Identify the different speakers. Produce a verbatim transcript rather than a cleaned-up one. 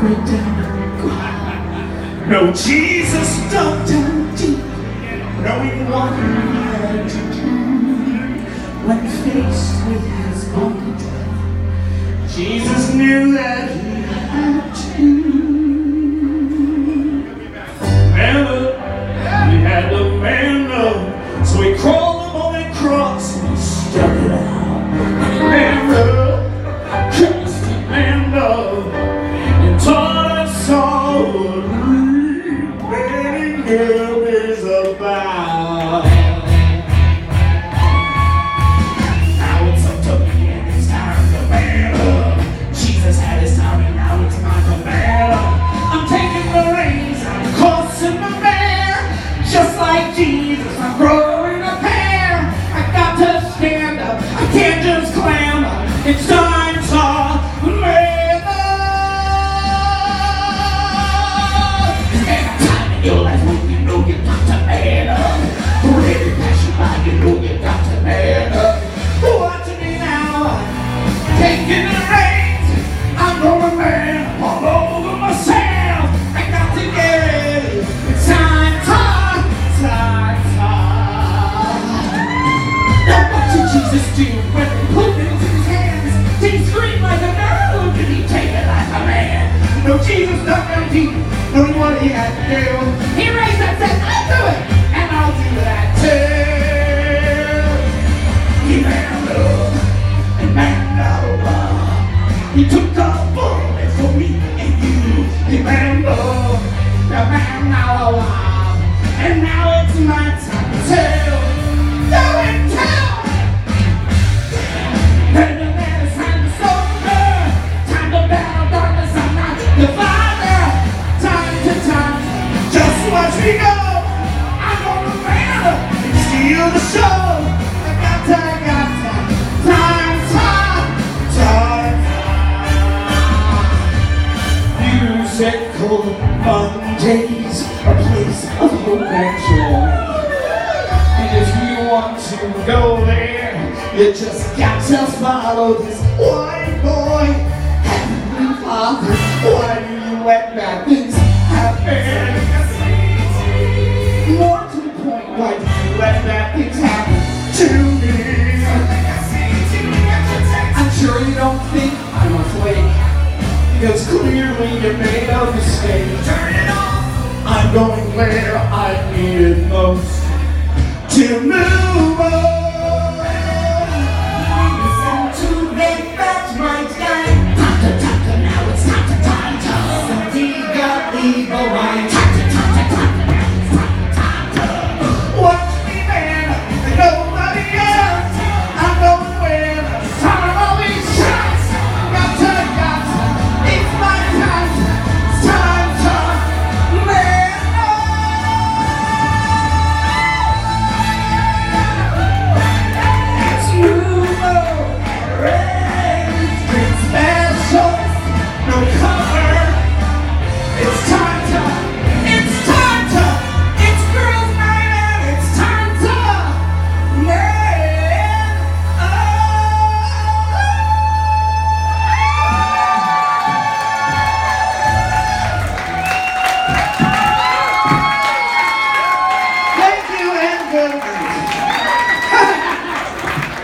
Speaker 1: right down. No, Jesus dug down deep, knowing what he had to do. When faced with his own death, Jesus knew that he had to. Man up, he had to man up, so he crawled up on that cross and he stuck it out. Man up, Christ, he man up, and taught us all what repenting hell is about. Now it's up to me and it's time to man up. Jesus had his time and now it's time to man up. I'm taking the reins, I'm crossing the bear. Just like Jesus, I'm growing a pair. I got to stand up, I can't just clam up. It's time to man up. There's a time in your life when you know you got to man up. For every passion line, you know you got to man up. Watching me now, taking the reins. I'm gonna man all over myself. I got to get it. It's time, time, time, time. Now what did Jesus do when they put it into his hands? Did he scream like a nerd or did he take it like a man? No, Jesus dug down deep, knowing what he had to do. He raised up and said, I'll do it, and I'll do that too. He manned up and manned out. He took a bullet for me and you. He manned up and manned out. And now it's my time to tell. Go and tell. And the man is time to sober. Time to battle darkness. I'm not the father. Time to time. Just watch me go. I'm gonna man up and steal the show. I got to, I got to. Time, time, time, time. Musical Mondays, a place of hope and joy. And if you want to go there, you just got to follow this white boy. Heavenly Father, why do you let bad things happen? More to the point, why do you let bad things happen to me? I'm sure you don't think I'm a flake, because clearly you made a mistake. Turn it off! I'm going where I need it most to move on.